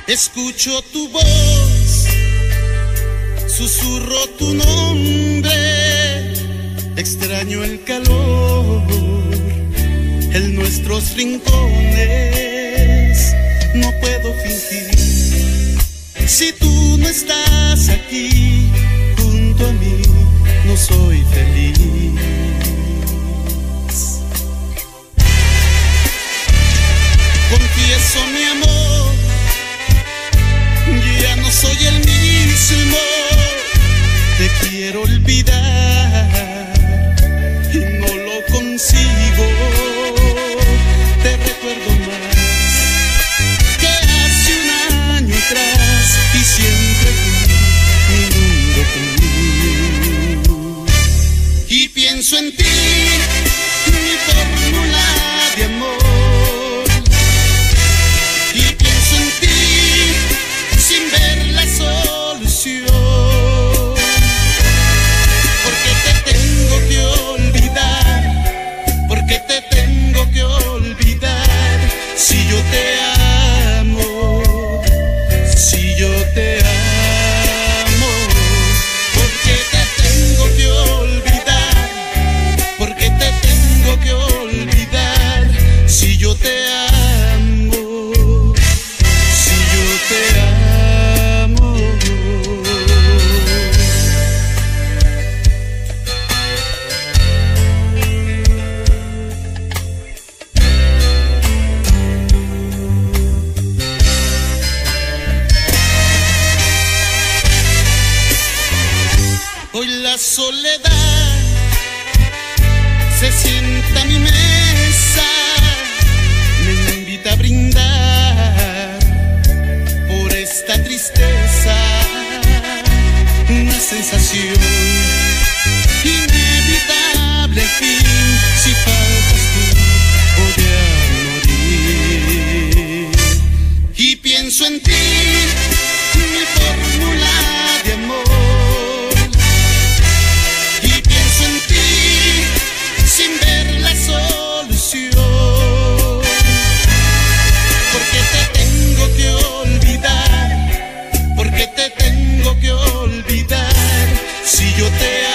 Escucho tu voz, susurro tu nombre, extraño el calor en nuestros rincones. No puedo fingir si tú no estás aquí junto a mí, no soy feliz. Confieso mi amor, ya no soy el mismo. Te quiero olvidar y no lo consigo. Te recuerdo más que hace un año atrás y siempre fui mi mundo conmigo. Y pienso en ti, mi fórmula de amor. Si yo te amo, si yo te amo, porque te tengo que olvidar, porque te tengo que olvidar. Si yo te amo, si yo te amo. Hoy la soledad se sienta a mi mesa, me invita a brindar por esta tristeza, una sensación inevitable, fin, si faltas tú voy a morir. Y pienso en ti, mi fórmula de amor. Porque te tengo que olvidar, si yo te